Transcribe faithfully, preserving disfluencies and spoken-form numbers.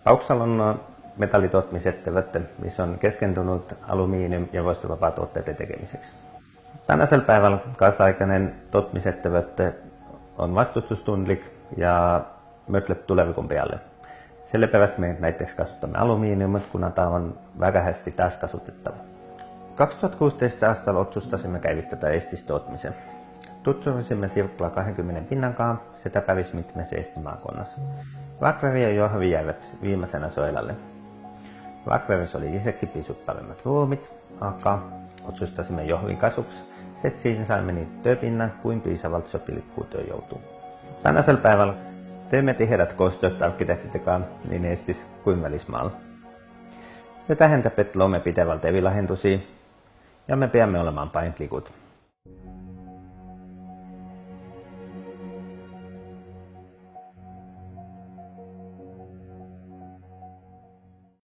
Auksal on metallituottamisettevõte, mis on keskentynyt alumiinium- ja roistuvapaa-tuotteiden tekemiseksi. Tänäisellä päivällä kaasaikainen tuottamisettevõte on vastustustundlik ja mötlöp tulevikon peale. Sellepärast me näiteks kasutamme alumiiniumit, kuna tämä on väga hästi taaskasutettava. kaksituhattakuusitoista aastal otsustasimme käivittää Eestis tootmisen. Tutvusime sirkla kaksikymmentä pinnankaan, sitä pävis mitmessä Eesti maakunnassa. Vakveri ja Johvi jäivät viimeisenä soilalle. Vakveris oli isekin pisut paremmat ruumit, aga otsustasimme Johvin kasuks, sest siinä saimme niin työpinnan kuin piisavalt sopilikkuun työjoutuu. Tänäisellä päivällä teemme tiheät koostööt arkkitehtitekaan niin Eestis kuin välismaalla. Se tähendää, että luomme pitävältä evilahentusia ja me peämme olemaan paintlikut.